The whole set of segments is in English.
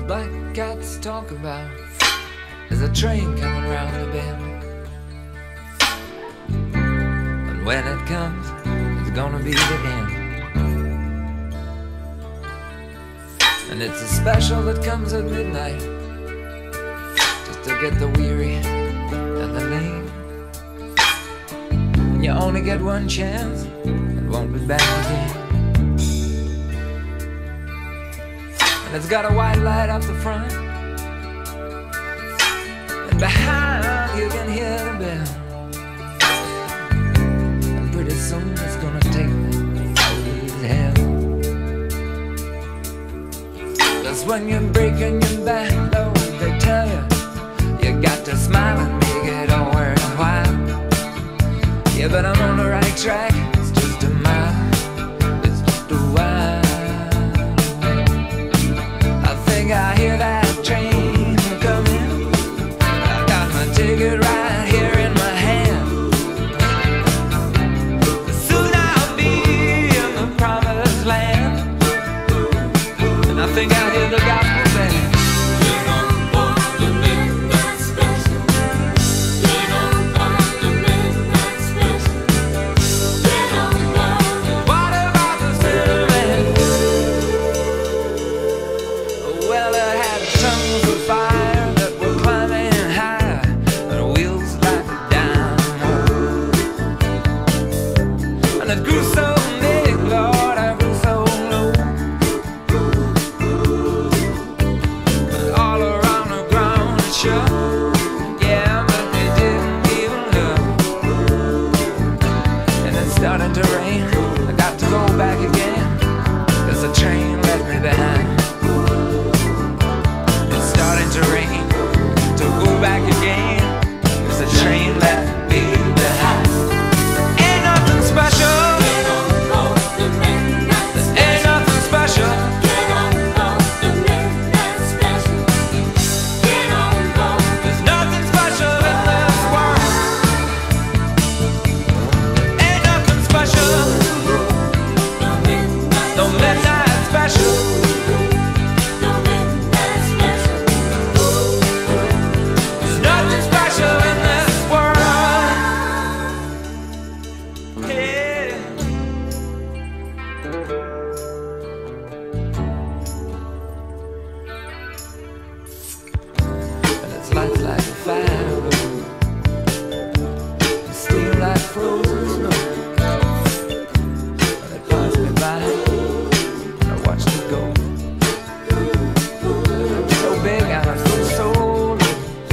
black cats talk about. There's a train coming round the bend, and when it comes, it's gonna be the end. And it's a special that comes at midnight, just to get the weary and the lame. And you only get one chance, it won't be back again. And it's got a white light up the front, and behind you can hear the bell. And pretty soon it's gonna take me to hell. Just when you're breaking your back, though, they tell you you got to smile and make it all worthwhile. Yeah, but I'm on the right track, it's just a mile, it's just a while. I think I hear that train coming, I got my ticket right here in my hand. Soon I'll be in the promised land, and I think I hear the gospel band. Get on board the midnight special. Get on board the midnight special. Get on board. What about the cinnamon? Well, it had tongues of fire that were climbing high, and wheels like a dynamo. And it grew so big, Lord, I grew so low. And all around the ground it shook, yeah, but it didn't even look. And it started to rain, I got to go back again, 'cause the train left me behind. It's starting to rain, to go back again, 'cause the train left me behind. Ain't nothing special, Get on board the midnight special. ain't nothing special. Get on board the midnight special. Get on board. There's nothing special in this world. Ain't nothing special, No midnight no midnight special. No midnight special. There's nothing special in this world. Yeah. And its lights like a fire, steel like frozen snow. And it passed me by, and I watched it go. It's so big and I feel so low.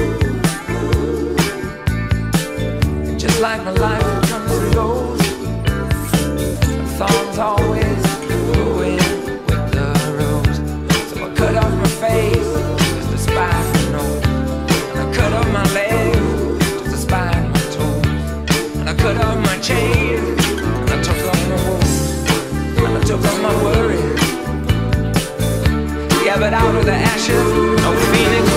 And just like my life, it comes and goes. The thorns always going with the rose. So I cut off my face, just to spite my nose. And I cut off my legs, just to spite my toes. And I cut off my chain, and I took off my woes. And I took off my worry. Yeah, but out of the ashes, no phoenix